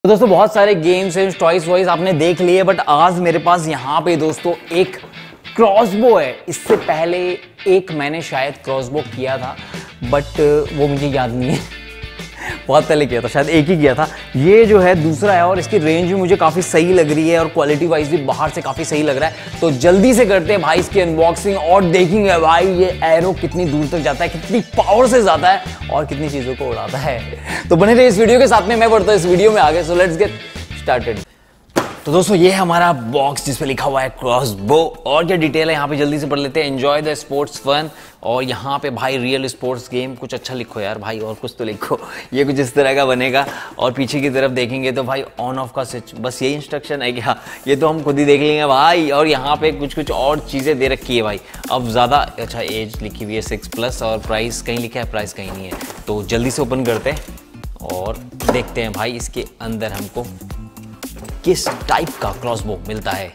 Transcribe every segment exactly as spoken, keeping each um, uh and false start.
तो दोस्तों बहुत सारे गेम्स हैं, टॉयज वॉइस आपने देख लिए, बट आज मेरे पास यहाँ पे दोस्तों एक क्रॉसबो है। इससे पहले एक मैंने शायद क्रॉसबो किया था, बट वो मुझे याद नहीं है। बहुत पहले किया था, शायद एक ही किया था। ये जो है दूसरा है और इसकी रेंज भी मुझे काफ़ी सही लग रही है और क्वालिटी वाइज भी बाहर से काफ़ी सही लग रहा है। तो जल्दी से करते हैं भाई इसकी अनबॉक्सिंग और देखेंगे भाई ये एरो कितनी दूर तक जाता है, कितनी पावर से जाता है और कितनी चीज़ों को उड़ाता है। तो बने रहे इस वीडियो के साथ में, मैं बढ़ता हूँ इस वीडियो में आगे। So let's get started. तो दोस्तों ये है हमारा बॉक्स जिस पे लिखा हुआ है क्रॉसबो, और क्या डिटेल है यहाँ पे जल्दी से पढ़ लेते हैं। एंजॉय द स्पोर्ट्स फन, और यहाँ पे भाई रियल स्पोर्ट्स गेम, कुछ अच्छा लिखो यार भाई, और कुछ तो लिखो। ये कुछ इस तरह का बनेगा, और पीछे की तरफ देखेंगे तो भाई ऑन ऑफ का स्विच, बस यही इंस्ट्रक्शन है क्या? ये तो हम खुद ही देख लेंगे भाई। और यहाँ पे कुछ कुछ और चीज़ें दे रखी है भाई। अब ज़्यादा अच्छा एज लिखी हुई है सिक्स प्लस, और प्राइस कहीं लिखा है, प्राइस कहीं नहीं है। तो जल्दी से ओपन करते हैं और देखते हैं भाई इसके अंदर हमको किस टाइप का क्रॉसबो मिलता है।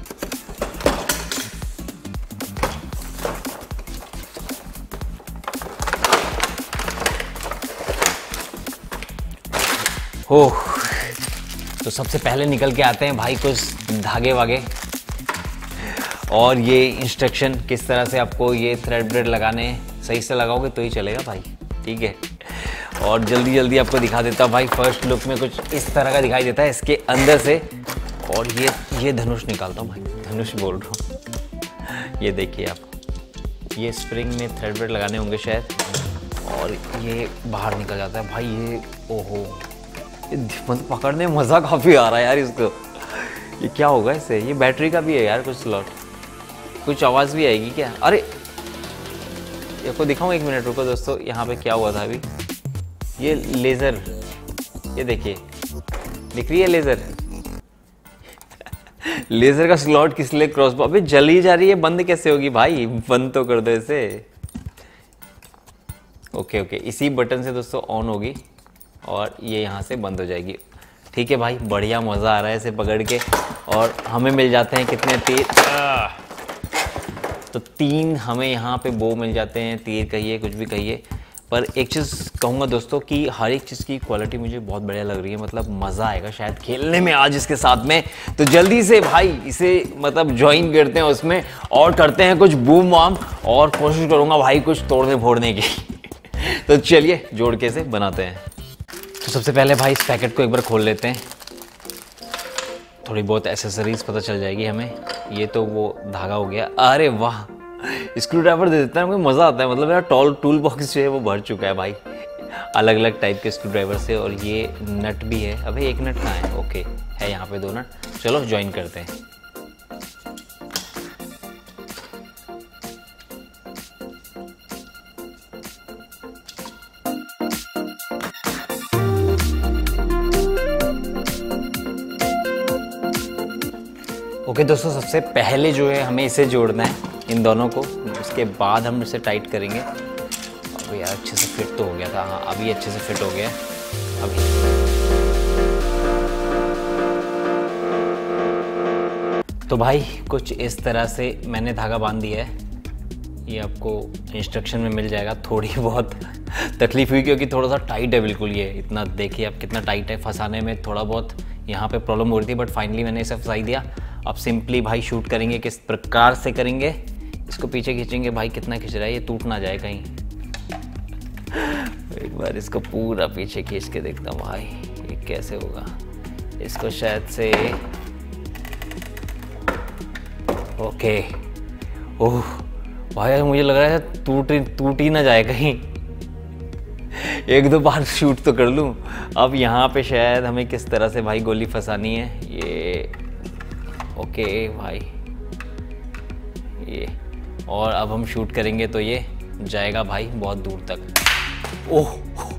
हो तो सबसे पहले निकल के आते हैं भाई कुछ धागे वागे, और ये इंस्ट्रक्शन किस तरह से आपको ये थ्रेड ब्रेड लगाने, सही से लगाओगे तो ही चलेगा भाई, ठीक है। और जल्दी जल्दी आपको दिखा देता हूँ भाई। फर्स्ट लुक में कुछ इस तरह का दिखाई देता है इसके अंदर से, और ये ये धनुष निकालता हूँ भाई, धनुष बोल रहा हूँ। ये देखिए आप, ये स्प्रिंग में थ्रेड ब्रेड लगाने होंगे शायद, और ये बाहर निकल जाता है भाई। ये ओहो, ये मतलब पकड़ने में मज़ा काफ़ी आ रहा है यार इसको। ये क्या होगा इससे? ये बैटरी का भी है यार कुछ स्लॉट, कुछ आवाज़ भी आएगी क्या? अरे ये को दिखाऊँ, एक मिनट रुको दोस्तों। यहाँ पे क्या हुआ था अभी? ये लेज़र, ये देखिए दिख रही है लेज़र। लेज़र का स्लॉट किस लिए क्रॉसबो? अबे जल ही जा रही है, बंद कैसे होगी भाई? बंद तो कर दो इसे। ओके ओके, इसी बटन से दोस्तों ऑन होगी और ये यहाँ से बंद हो जाएगी। ठीक है भाई, बढ़िया मज़ा आ रहा है इसे पकड़ के। और हमें मिल जाते हैं कितने तीर? तो तीन हमें यहाँ पे बो मिल जाते हैं, तीर कहिए कुछ भी कहिए। पर एक चीज़ कहूँगा दोस्तों कि हर एक चीज़ की क्वालिटी मुझे बहुत बढ़िया लग रही है, मतलब मज़ा आएगा शायद खेलने में आज इसके साथ में। तो जल्दी से भाई इसे मतलब ज्वाइन करते हैं उसमें, और करते हैं कुछ बूम वाम, और कोशिश करूँगा भाई कुछ तोड़ने फोड़ने की। तो चलिए जोड़ के इसे बनाते हैं। तो सबसे पहले भाई इस पैकेट को एक बार खोल लेते हैं, थोड़ी बहुत एसेसरीज पता चल जाएगी हमें। ये तो वो धागा हो गया। अरे वाह, स्क्रू ड्राइवर दे देता है, मुझे मज़ा आता है। मतलब मेरा टॉल टूल बॉक्स जो है वो भर चुका है भाई, अलग अलग टाइप के स्क्रू ड्राइवर से। और ये नट भी है। अबे एक नट कहाँ है? ओके है यहाँ पे दो नट। चलो ज्वाइन करते हैं। ओके okay, दोस्तों सबसे पहले जो है हमें इसे जोड़ना है, इन दोनों को। उसके बाद हम इसे टाइट करेंगे। अब यार अच्छे से फिट तो हो गया था। हाँ अभी अच्छे से फिट हो गया अभी। तो भाई कुछ इस तरह से मैंने धागा बांध दिया है। ये आपको इंस्ट्रक्शन में मिल जाएगा। थोड़ी बहुत तकलीफ हुई क्योंकि थोड़ा सा टाइट है बिल्कुल। ये इतना देखिए आप कितना टाइट है, फंसाने में थोड़ा बहुत यहाँ पे प्रॉब्लम हो रही थी, बट फाइनली मैंने इसे फंसाई दिया। अब सिंपली भाई शूट करेंगे, किस प्रकार से करेंगे, इसको पीछे खींचेंगे। भाई कितना खींच रहा है, ये टूट ना जाए कहीं। एक बार इसको पूरा पीछे खींच के देखता हूँ भाई ये कैसे होगा। इसको शायद से ओके, ओह भाई मुझे लग रहा है टूट टूट ही ना जाए कहीं। एक दो बार शूट तो कर लूँ। अब यहाँ पे शायद हमें किस तरह से भाई गोली फंसानी है। ये ओके भाई, ये और अब हम शूट करेंगे तो ये जाएगा भाई बहुत दूर तक। ओह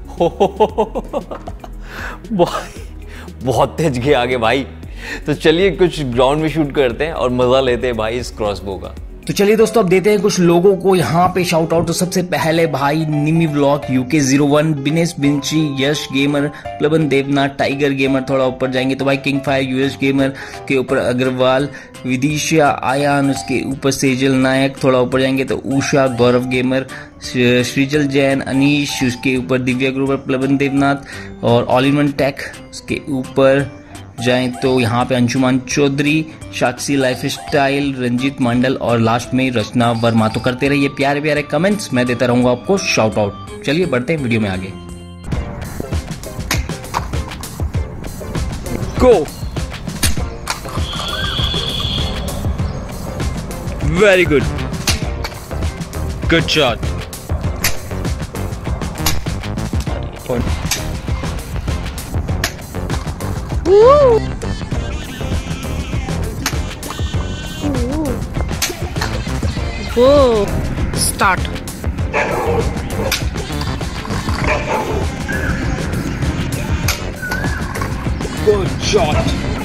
बहुत बहुत तेज गए आगे भाई। तो चलिए कुछ ग्राउंड में शूट करते हैं और मज़ा लेते हैं भाई इस क्रॉसबो का। तो चलिए दोस्तों अब देते हैं कुछ लोगों को यहाँ पे शाउट आउट। तो सबसे पहले भाई Nimi vlog, UK zero one, Binesh Binchi, Yash gamer, Plavan Devnath, tiger gamer, थोड़ा ऊपर जाएंगे तो भाई किंग फायर यूएस गेमर के ऊपर अग्रवाल, विदिशा, आयान, उसके ऊपर सेजल नायक, थोड़ा ऊपर जाएंगे तो उषा, गौरव गेमर, श्रीजल जैन, अनीश, उसके ऊपर दिव्या ग्रोवर, प्लवन देवनाथ और ऑल इन वन टेक, उसके ऊपर जाएं तो यहाँ पे अंशुमान चौधरी, साक्षी लाइफ स्टाइल, रंजीत मंडल और लास्ट में रचना वर्मा। तो करते रहिए प्यारे प्यारे कमेंट्स, मैं देता रहूंगा आपको शाउट आउट। चलिए बढ़ते हैं वीडियो में आगे। Go. Very good, good shot. Woo! Whoa! Start. Good shot.